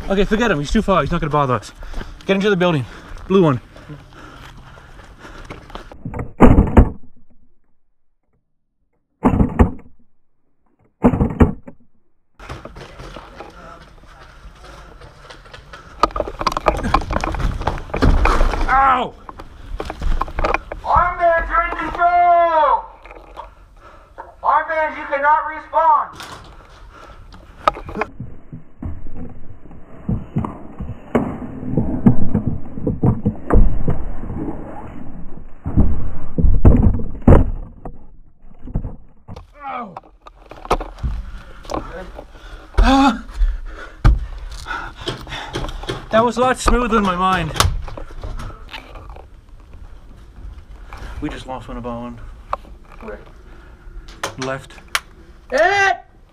Okay, forget him. He's too far. He's not gonna bother us. Get into the building. Blue one. Ow! Armbands are in control! Armbands, you cannot respawn! That was a lot smoother in my mind. We just lost one of our own. Where? Left. Hit!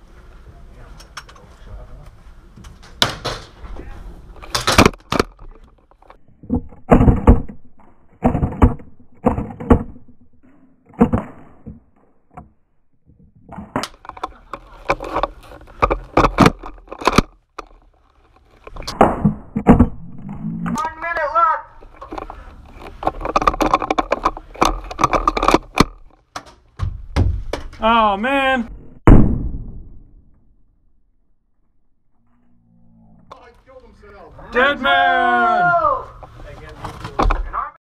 Oh man! Dead man!